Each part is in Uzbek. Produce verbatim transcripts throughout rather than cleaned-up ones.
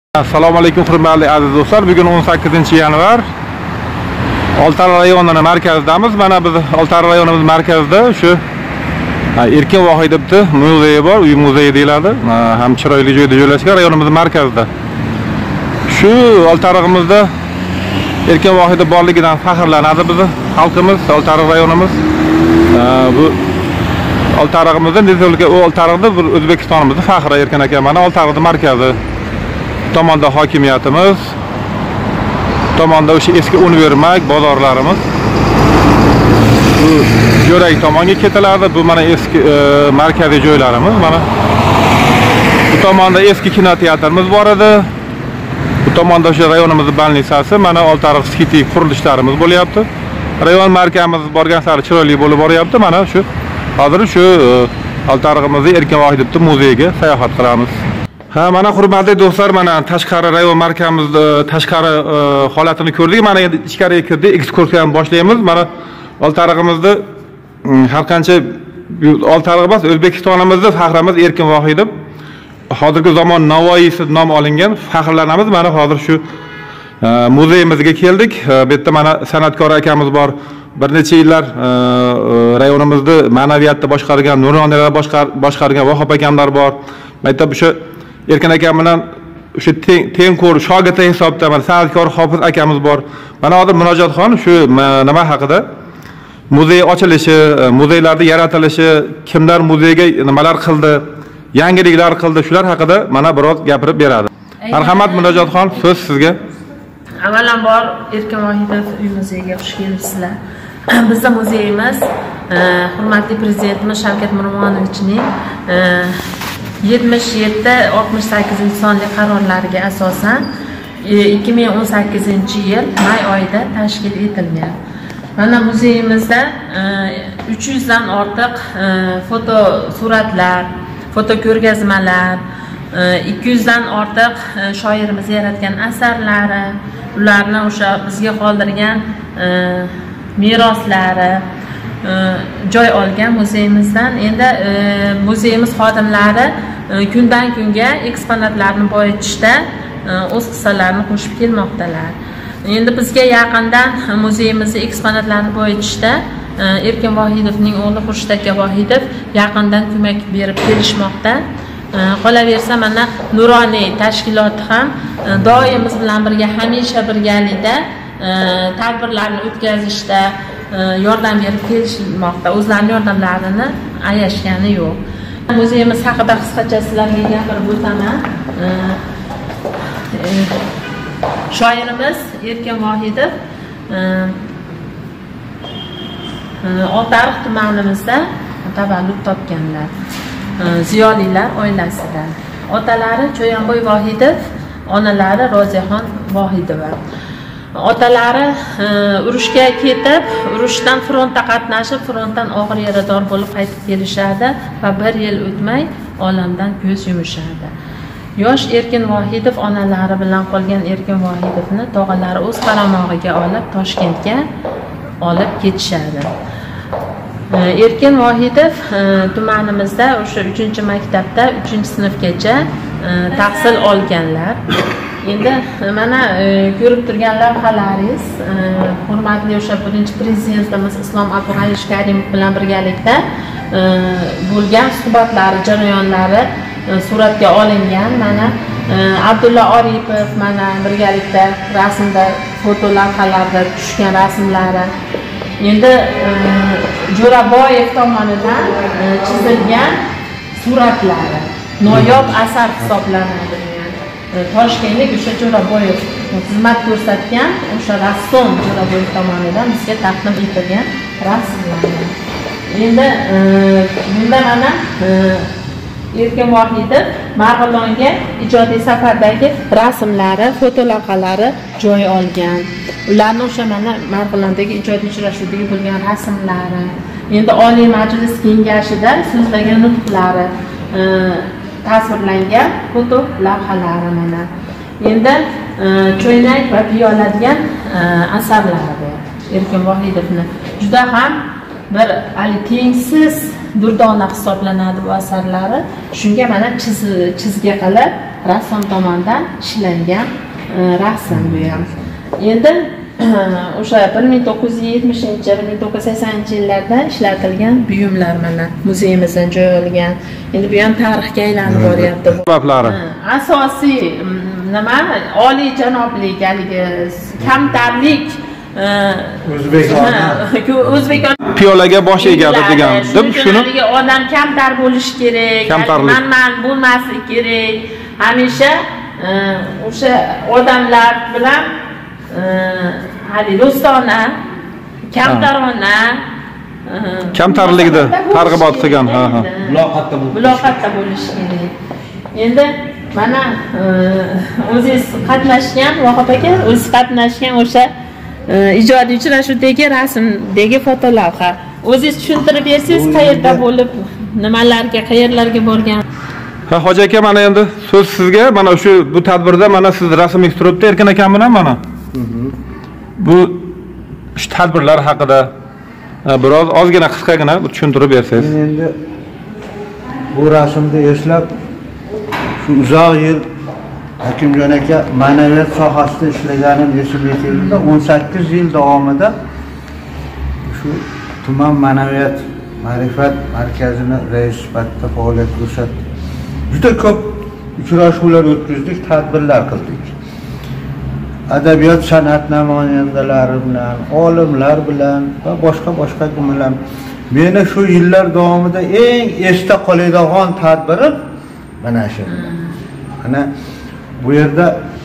Assalomu alaykum hurmatli aziz do'stlar. Bugun o'n sakkizinchi yanvar. Oltiariq rayonining markazidamiz. Mana biz Oltiariq rayonimiz markazida shu Erkin Vohidovning muzeyi bor, uy muzeyi deyiladi. Ham chiroyli joyda joylashgan rayonimiz markazida. Shu Oltiariqimizda Erkin Vohidov borligidan faxrlanadi bizni xalqimiz, Oltiariq rayonimiz. Bu Oltiariqimizda Respublika Oltiariqda bir O'zbekistonimizning faxri Erkin aka. Mana Oltiariqning markazi. Tomonda hokimiyatimiz, tomonda o'sha eski univermak bozorlarimiz. Bu Jo'rak tomonga ketiladi. Bu mana eski e, markaziy joylarimiz. Mana bu tomonda eski kinoteatrimiz bor edi. Bu tomonda o'sha rayonimizning больницasi, mana Oltiariq City qurilishlarimiz bo'lyapti. Rayon markazimiz borgan sari chiroyli bo'lib boryapti. Mana shu hozir shu Oltiariqimizning Erkin Vohidovning muzeyiga sayohat qilamiz. Ha, mana hurmatli do'stlar, mana tashqari rayon markazimizda tashqari holatini ko'rdik. Mana endi ichkariga kirdik, ekskursiyani boshlaymiz. Mana Oltiariqimizda har qancha Oltiariq emas, O'zbekistonimizda faxrimiz Erkin Vohidov. Hozirgi zamon Navoiysi nom olingan, faxrlanamiz. Mana hozir shu muzeyimizga keldik. Bu yerda mana san'atkor akamiz bor. Bir necha yillar rayonimizda ma'naviyatni boshqargan, nuroniylar boshqargan Vohab akamlar bor. Maktab o'sha Erkin akam bilan o'sha tengqur shogird hisobda mana san'atkor Hofiz akamiz bor. Mana hozir Munojotxon shu nima haqida? Muzey ochilishi, muzeylarda yaratilishi, kimlar muzeyga nimalar qildi, yangiliklar qildi, shular haqida mana biroz gapirib beradi. Marhamat Munojotxon, so'z sizga. Avvalambor Erkin Vohidov uy muzeyiga xush kelibsizlar. Bizning muzeyimiz hurmatli prezidentimiz Shavkat Miromonovichning yetmish yetti oltmish sakkizinchi sonli qarorlariga asosan ikki ming o'n sakkizinchi yil may oyida tashkil etilgan. Mana muzeyimizda uch yuzdan ortiq foto suratlar, foto ko'rgazmalar, ikki yuzdan ortiq shoirimiz yaratgan asarlari, ularni o'sha bizga qoldirgan meroslari joy olgan muzeyimizdan. Endi muzeyimiz xodimlari kundan kunga eksponatlarni boyitishda o'z hissalarini qo'shib kelmoqdalar. Endi bizga yaqindan muzeyimizning eksponatlarini boyitishda Erkin Vohidovning o'g'li Xurshid aka Vohidov yaqindan ko'mak berib kelishmoqda. Qolaversa mana nuroniy tashkiloti ham doim biz bilan birga, hamisha birgalikda tadbirlarni o'tkazishda yordam berib kelishmoqda. O'zlarining yordamlarini ayashgani yo'q. Muzeyimiz haqida qisqacha sizlarga gapirib o'taman. Shoirimiz Erkin Vohidov Oltiariq tumanimizda tavallud topganlar. Ziyolilar oilasida. Otalari Cho'yanboy Vohidov, onalari Roziyaxon Vohidova. Otalari urushga ketib, urushdan frontda qatnashib, frontdan og'ir yarador bo'lib qaytib kelishadi va bir yil o'tmay olamdan ko'z yumishadi. Yosh Erkin Vohidov onalari bilan qolgan Erkin Vohidovni tog'alari o'z qaramog'iga olib Toshkentga olib ketishadi. Erkin Vohidov tumanimizda o'sha uchinchi maktabda uchinchi sinfgacha tahsil olganlar. Endi mana ko'rib turgan lavhalaringiz hurmatli o'sha birinchi prezidentimiz Islom Abdug'aniy Karimov bilan birgalikda bo'lgan suhbatlari, jarayonlari suratga olingan. Mana Abdulla Oripov mana birgalikda rasmda, foto lavhalarda tushgan rasmlari. Endi Jo'raboyev tomonidan chizilgan suratlari noyob asar hisoblanadi. Toshkentlik o'sha Jo'raboyev xizmat ko'rsatgan o'sha rassom Jo'raboyev tomonidan bizga taqdim etilgan rasmlar. Endi bunda mana Erkin Vohidov Marg'ilonga ijodiy safardagi rasmlari, foto lavhalari joy olgan. Ularni o'sha mana Marg'ilondagi ijodiy uchrashuvdagi bo'lgan rasmlari. Endi Oliy Majlis Kengashida so'zlagan nutqlari tasvirlangan foto lavhalari mana. Endi cho'ynak va piyola degan asarlari bor. Erkin Vohidovni juda ham bir ali tengsiz durdona hisoblanadi bu asarlari. Shunga mana chizgi qilib rassom tomonidan ishlangan rasm bu ham. Endi o'sha bir ming to'qqiz yuz yetmishinchi bir ming to'qqiz yuz saksoninchi yillarda ishlatilgan buyumlar mana muzeyimizdan joy olgan. Endi bu ham tarixga aylanib boryapti. Sabablari. Asosiy nima? Oliy janoblik, haligi kamtarlik O'zbekiston O'zbekiston piyolaga bosh egadi degan deb shuni odam kamtar bo'lish kerak, man-man bo'lmaslik kerak. Hamisha o'sha odamlar bilan hali do'stona, kamtarona, kamtarlikda targ'ibot qilgan, ha ha. Muloqotda muloqotda bo'lish kerak. Endi mana o'zingiz qatnashgan, Vohab aka, o'zingiz qatnashgan o'sha ijodiy uchrashuvdagi rasmdagi fotolavha. O'zingiz tushuntirib bersangiz, qayerda bo'lib, nimalarga, qayerlarga borgan? Ha, Hoji aka, mana endi so'z sizga. Mana shu bu tadbirda mana siz rasmingiz turibdi, Erkin akam bilan mana. Bu shu tadbirlar haqida biroz ozgina qisqagina tushuntirib bersangiz. Endi bu rasmni eslab shu uzoq yil Hakimjon aka ma'naviyat sohasida ishlaganim esimga keldi. o'n sakkiz yil davomida shu tuman ma'naviyat ma'rifat markazini rais sifatida faoliyat ko'rsatdik. Juda ko'p uchrashuvlar o'tkazdik, tadbirlar qildik. Adabiyot san'at namoyandalari bilan, olimlar bilan va boshqa boshqa bilan. Meni shu yillar davomida eng esda qoladigan tadbirim mana shu. Mana bu yerda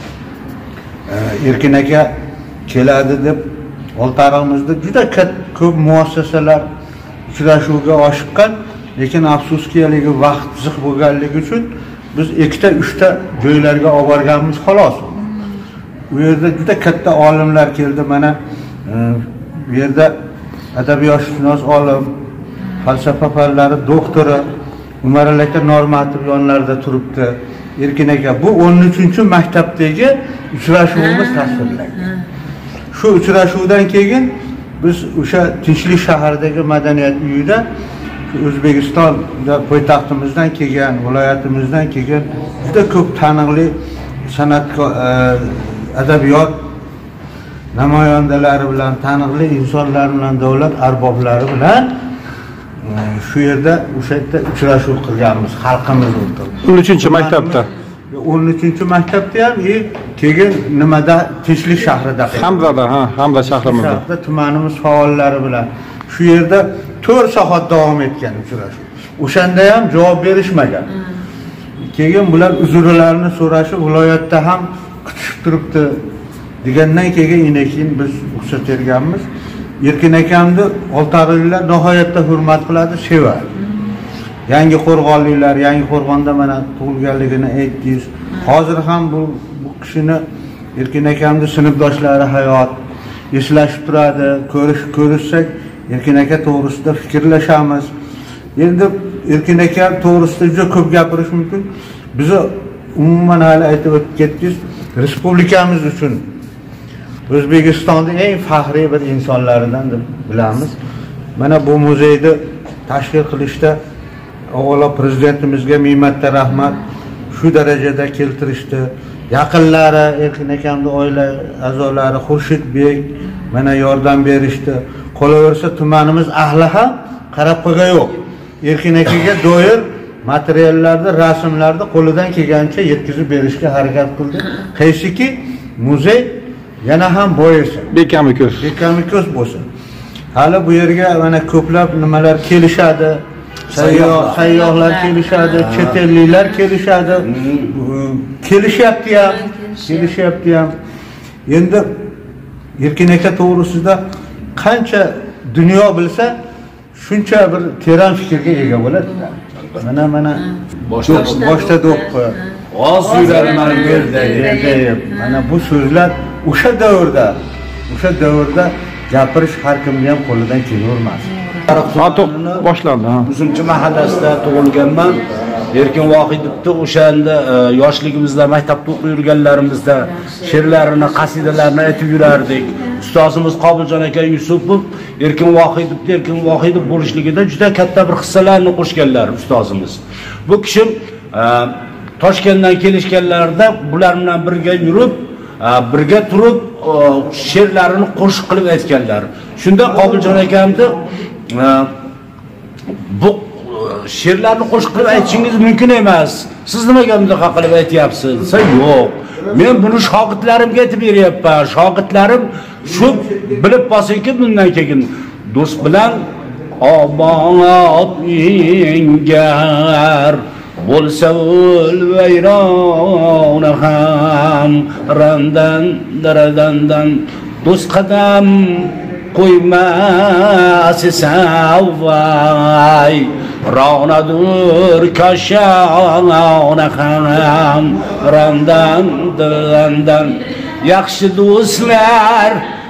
Erkin aka keladi deb Oltiariqimizda juda ko'p muassasalar uchrashuvga oshiqqan, lekin afsuski haligi vaqt ziq bo'lganligi uchun biz ikkita uchta joylarga olib borganmiz xolos. Bu yerda juda katta olimlar keldi. Mana bu yerda adabiyotshunos olim, falsafa fanlari doktori Umar aka Normatov yonlarida turibdi. Erkin aka, bu o'n uchinchi maktabdagi uchrashuvimiz tasvirlangan. Shu uchrashuvdan keyin biz o'sha Tinchlik shahridagi madaniyat uyida O'zbekistonda poytaxtimizdan kelgan, viloyatimizdan kelgan juda ko'p taniqli san'atkor, adabiyot namoyandalari bilan, taniqli insonlar bilan, davlat arboblari bilan shu yerda o'sha yerda uchrashuv qilganmiz, xalqimiz o'rtasida. o'n uchinchi maktabda. o'n uchinchi maktabda ham, e, keyin nimada Tinchlik shahrida. Hamzada, ha, Hamza shahrimizda. Tumanimiz faollari bilan shu yerda to'rt soat davom etgan uchrashuv. O'shanda ham javob berishmagan. Keyin bular uzrlarini so'rashib, viloyatda ham kutishib turibdi degandan keyin inekin biz ruxsat berganmiz. Erkin akamni Oltiariqliklar nihoyatda hurmat qiladi, sevadi. Yangi Qo'rg'onliklar, Yangi Qo'rg'onda mana tug'ilganligini aytdingiz. Hozir ham bu bu kishini Erkin akamni sinfdoshlari hayot eslashib turadi. Ko'rish ko'rishsak Erkin aka to'g'risida fikrlashamiz. Endi Erkin aka to'g'risida juda ko'p gapirish mumkin. Biz umuman hali aytib o'tib ketdingiz, respublikamiz uchun O'zbekistonning eng faxriy bir insonlaridan deb bilamiz. Mana bu muzeyni tashkil qilishda avvalo prezidentimizga ming marta rahmat. Shu darajada keltirishdi. Yaqinlari, Erkin akamning oila a'zolari Xurshidbek mana yordam berishdi. Qolaversa tumanimiz ahli ham qarab qo'ygan yo'q. Erkin akaga doir materiallarni, rasmlarni qo'lidan kelgancha yetkazib berishga harakat qildi. Qaysiki muzey yana ham boyisa, Bekamiko'z. Bekamiko'z bo'lsin. Hali bu yerga mana ko'plab nimalar kelishadi. Sayyoh, sayyohlar kelishadi, chet elliklar kelishadi. Kelishyapti ham, kelishyapti ham. Endi Erkin aka to'g'risida qancha dunyo bilsa, shuncha bir teran fikrga ega bo'ladi. Mana mana boshda boshda do'qqa oz yurarman yerda, yerda. Mana bu so'zlar o'sha davrda, o'sha davrda gapirish har kimga ham qo'lidan kelavermas. Boshlandi, ha. Uzumchi mahallasida tug'ilganman. Erkin Vohidovni o'shanda yoshligimizda maktabda o'qib yurganlarimizda she'rlarini, qasidalarini aytib yurardik. Ustozimiz Qobiljon aka Yusupov Erkin Vohidov, Erkin Vohidov bo'lishligida juda katta bir hissalarni qo'shganlar ustozimiz. Bu kishi Toshkentdan kelishganlarida bular bilan birga yurib, birga turib she'rlarini qo'shiq qilib aytganlar. Shunda Qobiljon akamni bu she'rlarni qo'shiq qilib aytishingiz mumkin emas. Siz nimaga bunaqa qilib aytyapsiz? Desa, yo'q. Men buni shogirdlarimga aytib beryapman. Shogirdlarim shu bilib qolsinki, bundan keyin do'st bilan obod yengar bo'lsa o'lvayrona ham randan daradandan do'st qadam qo'ymas savay ronadur kashona ham randan daradandan yaxshi do'stlar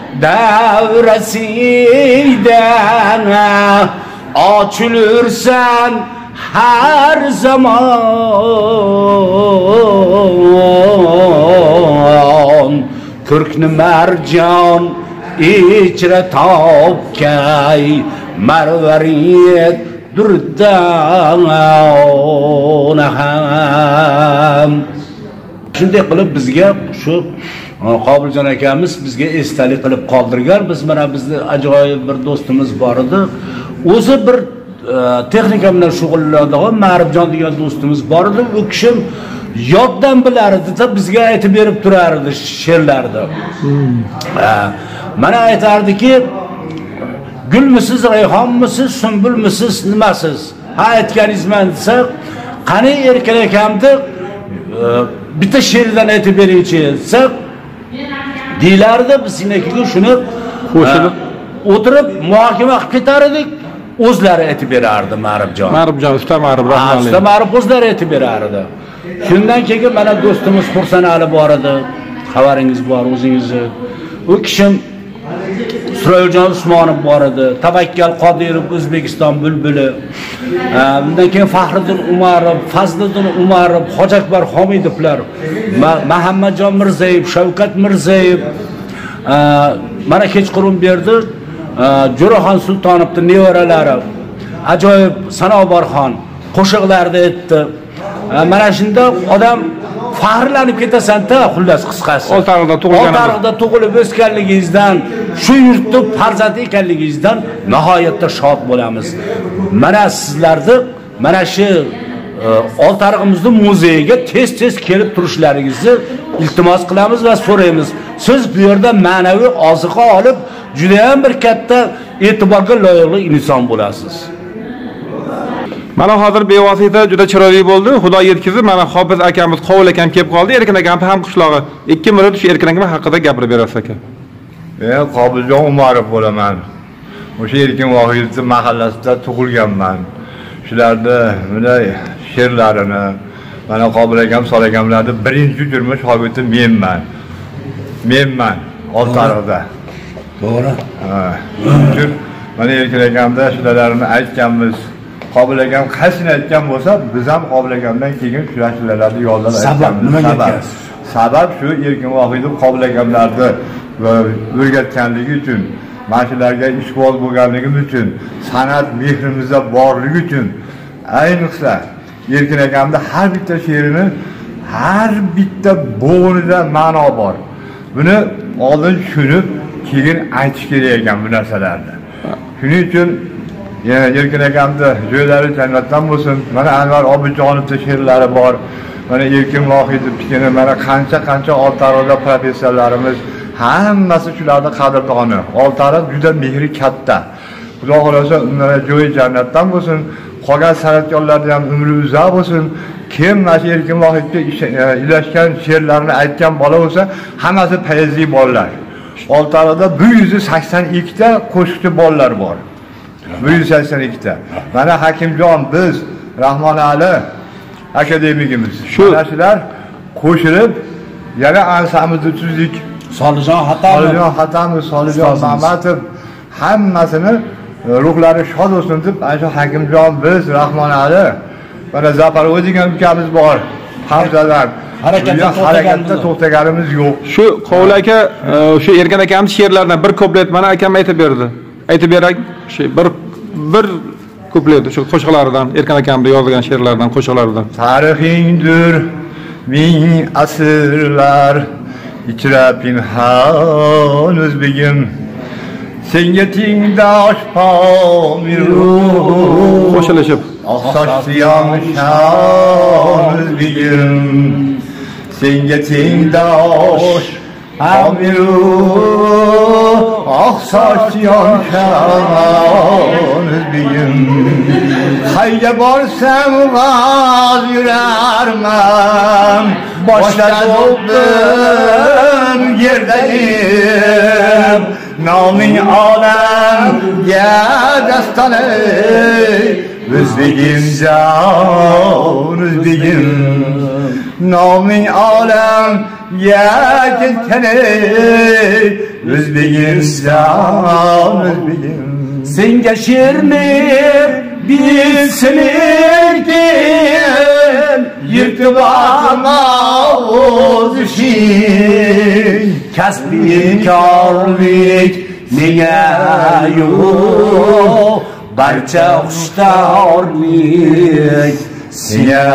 davrasidan ochilursan her zaman Kürkni mercan içre topkay marvariyet durdan ham. Shunday qilib bizga shu Qobiljon akamiz bizga esdalik qilib qoldirgan. Biz mana bizni ajoyib bir do'stimiz bor edi. O'zi bir texnika bilan shug'ullanadigan Ma'rifjon degan do'stimiz bor edi. U kishi yoddan bilar edi-da bizga aytib berib turardi she'rlarni. Mana aytardiki, gulmisiz, rayhonmisiz, sumbulmisiz, nimasiz? Ha aytganingizman desa, qani Erkin akamni bitta she'rdan aytib beringchi desa, deylardi. Biz senekiga shuni qo'shilib o'tirib muhokama qilib ketar edik. O'zlari aytib berardi Ma'rifjon. Ma'rifjon, usta Ma'rif rahmatli. Usta Ma'rif o'zlari aytib berardi. Shundan keyin mana do'stimiz Qursanali bor edi. Xabaringiz bor o'zingizni. U kishim Suroyjon Usmonov bor edi. Tavakkal Qodirov O'zbekiston bulbuli. Bundan keyin Faxriddin Umarov, Fazliddin Umarov, Hojakbar Homidovlar, Muhammadjon Mirzayev, Shavkat Mirzayev mana kechqurun berdi. Jo'raxon Sultonovning nevaralari ajoyib Sanobarxon qo'shiqlarda aytdi. Mana shunda odam faxrlanib ketasan-da, xullas qisqasi. Oltariqda tug'ilganingiz, Oltariqda tug'ilib o'sganligingizdan, shu yurtning farzandi ekanligingizdan nihoyatda shod bo'lamiz. Mana sizlarni mana shu Oltariqimizning muzeyiga tez-tez kelib turishlaringizni iltimos qilamiz va so'raymiz. Siz bu yerda ma'naviy oziqa olib, juda ham bir katta e'tiborga loyiqli inson bo'lasiz. Mana hozir bevosita juda chiroyli bo'ldi. Xudo yetkazib, mana Hofiz akamiz Qovul akam kelib qoldi. Erkin akamning ham qishlog'i. ikki minut shu Erkin akam haqida gapirib berasiz aka. Men Qobiljon Umarov bo'laman. O'sha Erkin Vohidovning mahallasida tug'ilganman. Shularni bunday she'rlarini mana Qobil akam, Sol akamlarning birinchi turmush shogirdi menman. Menman Oltariqda. To'g'ri. Ha. Shuning mana Erkin akamda shularni aytganmiz. Qobil akam qaysini aytgan bo'lsa, biz ham Qobil akamdan keyin shularni yo'llab aytamiz. Sabab nimaga aytasiz? Sabab shu Erkin Vohidov Qobil akamlarni o'rgatganligi uchun, mashinalarga ishg'ol bo'lganligimiz uchun, san'at mehrimizda borligi uchun, ayniqsa Erkin akamda har bitta she'rini, har bitta bo'g'inida ma'no bor. Buni oldin tushunib, keyin aytish kerak ekan bu narsalarni. Shuning uchun Erkin akamda joylari jannatdan bo'lsin. Mana Anvar Obijonovning she'rlari bor. Mana Erkin Vohidovning, mana qancha-qancha Oltariqda professorlarimiz hammasi shularning qadrdoni. Oltariq juda mehri katta. Xudo xolasa ularga joyi jannatdan bo'lsin. Qolgan san'atkorlarga ham umri uzoq bo'lsin. Kim mana Erkin Vohidovga ilashgan she'rlarni aytgan bola bo'lsa, hammasi fayzli bolalar. Oltariqda bir yuz sakson ikki ta qo'shiqchi bolalar bor. bir yuz sakson ikki ta. Mana Hakimjon biz Rahmonali akademigimiz. Mana shular qo'shilib yana ansamizni tuzdik. Solijon Hatamov, Solijon Hatamov, Solijon Mamatov hammasini ruhlari shod bo'lsin deb ana shu Hakimjon biz Rahmonali, mana Zafarov degan ukamiz bor. Hamzalar harakatda harakatda to'xtaganimiz yo'q. Shu Qovul aka, shu Erkin akamning she'rlaridan bir kuplet mana akam aytib berdi. Aytib berak, shu bir bir kuplet shu qo'shiqlaridan, Erkin akamning yozgan she'rlaridan, qo'shiqlaridan. Tarixingdir ming asrlar ichra pinhon o'zbegim. Senga tengdosh pomiru Qo'shilishib. Sochliyon shon o'zbegim. Senga tengdosh pomiru sochliyon shon o'zbegim. Qayga borsam g'az yurarman, boshladim yerdayim. Noming olamga dastan ey, o'zbegim jon o'zbegim. Noming olamga kelgan ey, o'zbegim jon o'zbegim. Senga she'rni bilsin erkin, yirtib atma o'z ishing. Kasbi inkorlik menga yo'q, barcha xushtorlik senga.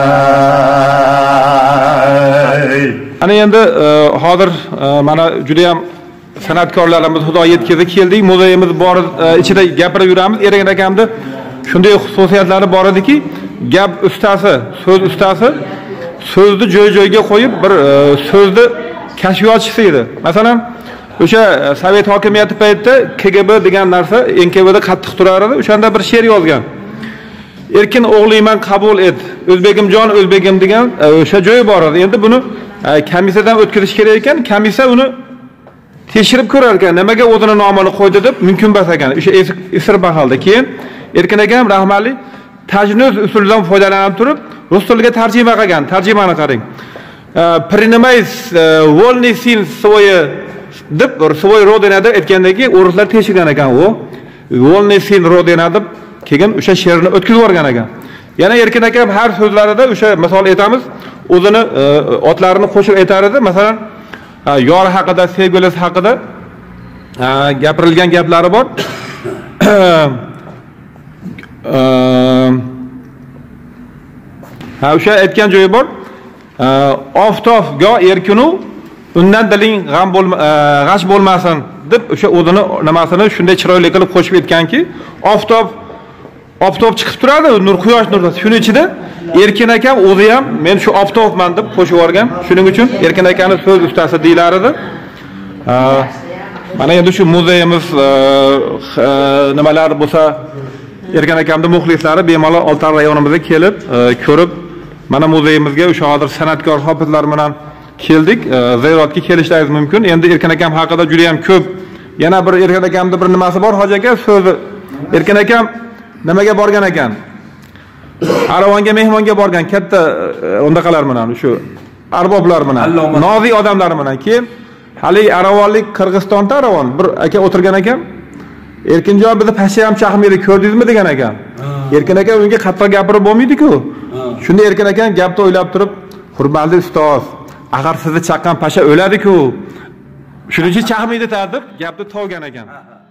Ana endi hozir mana juda ham san'atkorlarimiz xudo yetkazib keldik. Muzeyimiz bor ichida gapirib yuramiz. Erkin akamning shunday xususiyatlari bor ediki, gap ustasi, so'z ustasi so'zni joy-joyiga qo'yib bir so'zni kashfiyotchisi edi. Masalan, o'sha Sovet hokimiyati paytida K G B degan narsa N K B da qattiq turar edi. O'shanda bir she'r yozgan. Erkin o'g'liyman qabul et, O'zbegimjon O'zbegim degan o'sha joyi bor edi. Endi buni komissiyadan o'tkazish kerak ekan, komissiya uni tekshirib ko'rar ekan, nimaga o'zini nomini qo'ydi deb mumkin emas ekan. O'sha isir baholda. Keyin Erkin akam rahmatli tajnuz usulidan foydalanib turib, rus tiliga tarjima qilgan. Tarjimani qarang. Принимай вольный сын свой deb свой родина deb aytgandan keyin o'rislar tekshirgan ekan u. Вольный сын родина deb keyin o'sha she'rni o'tkazib yuborgan ekan. Yana Erkin akam har so'zlarida o'sha misol aytamiz, o'zini otlarini qo'shib aytar edi. Masalan, yor haqida, sevgilisi haqida gapirilgan gaplari bor. Ha, o'sha aytgan joyi bor. Oftob go erkinu, undan diling g'am bo'lma, g'ash bo'lmasin deb o'sha o'zini nimasini shunday chiroyli qilib qo'shib aytganki, oftob oftob chiqib turadi, nur quyosh nuri. Shuning ichida Erkin akam o'zi ham men shu oftobman deb qo'shib yuborgan. Shuning uchun Erkin akaning so'z ustasi deyilar edi. Mana endi shu muzeyimiz nimalar bo'lsa, Erkin akamning muxlislari bemalol Oltar rayonimizga kelib, ko'rib, mana muzeyimizga o'sha hozir san'atkor hofizlar bilan keldik. Ziyoratga kelishlaringiz mumkin. Endi Erkin akam haqida juda ham ko'p. Yana bir Erkin akamning bir nimasi bor, hoji aka so'zi. Erkin akam nimaga borgan ekan? Aravonga mehmonga borgan, katta o'ndaqalar bilan, shu arboblar bilan, nozik odamlar bilan. Keyin hali aravonlik Qirg'izistonda aravon bir aka o'tirgan ekan. Erkinjon bizni pashsha ham chaqmaydi, ko'rdingizmi degan ekan. Erkin aka unga qattiq gapirib bo'lmaydi-ku. Shunda Erkin aka gapni o'ylab turib, "Hurmatli ustoz, agar sizni chaqqan pashsha o'ladi-ku, shuning uchun chaqmaydi" deb gapni tovgan ekan.